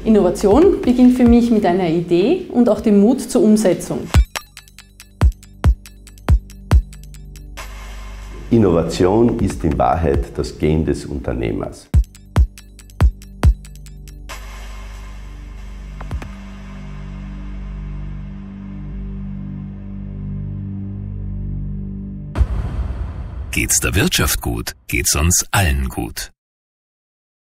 Innovation beginnt für mich mit einer Idee und auch dem Mut zur Umsetzung. Innovation ist in Wahrheit das Gen des Unternehmers. Geht's der Wirtschaft gut, geht's uns allen gut.